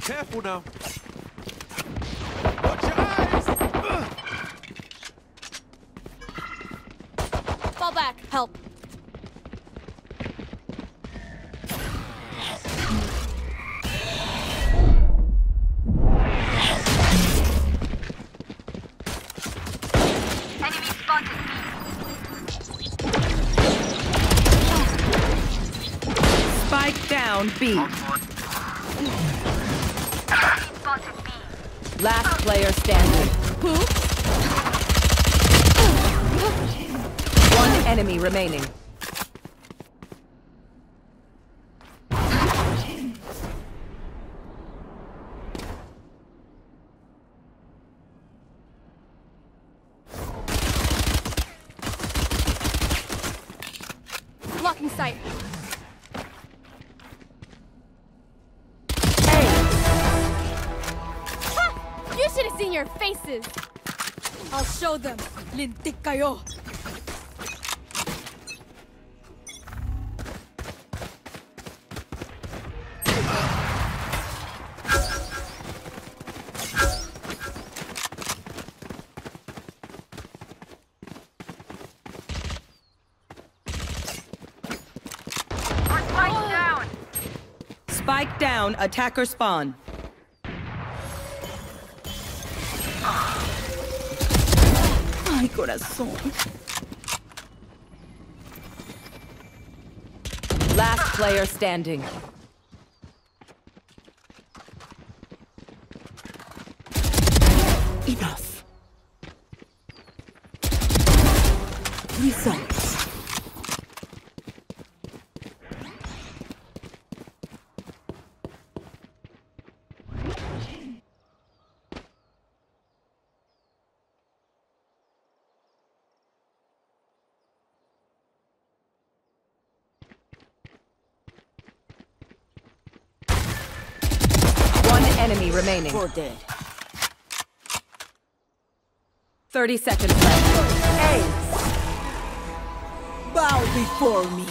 Careful now. Watch your eyes! Fall back. Help. Enemy spotted. Spike down B. Last player standing. Who? One enemy remaining. Blocking sight. You should have seen your faces. I'll show them. Lintik kayo. Spike down, attacker spawn. Ay, corazón. Last player standing. Enough. Results. Enemy remaining. 4 dead. 30 seconds left. Ace! Bow before me.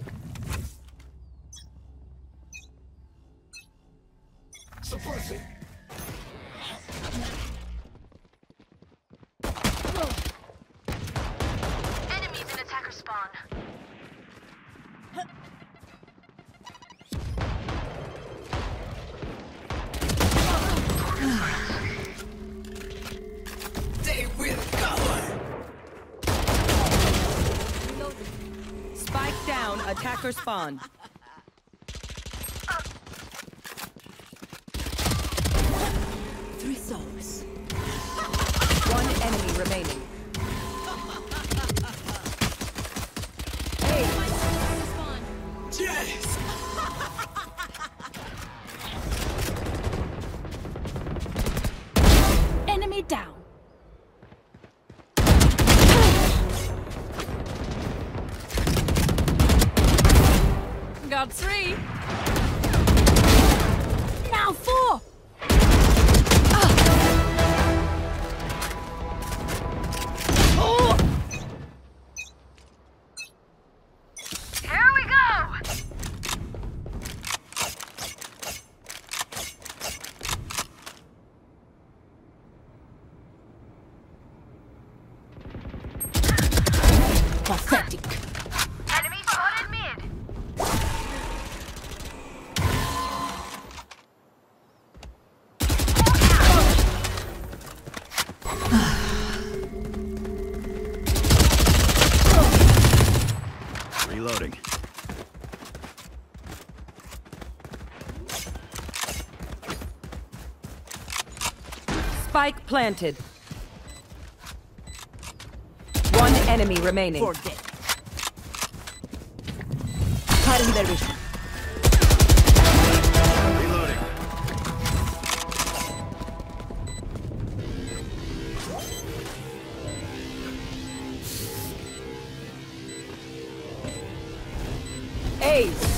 Suppressing. Enemies in attacker spawn. They will cover. Spike down, attacker spawn. Three souls. One enemy remaining. Hey, yes. Enemy down. Got 3. Now 4. Oh. Here we go. Pathetic. Enemy spotted mid. Reloading. Spike planted. One enemy remaining. 4 dead. Cutting their vision. Reloading. Ace.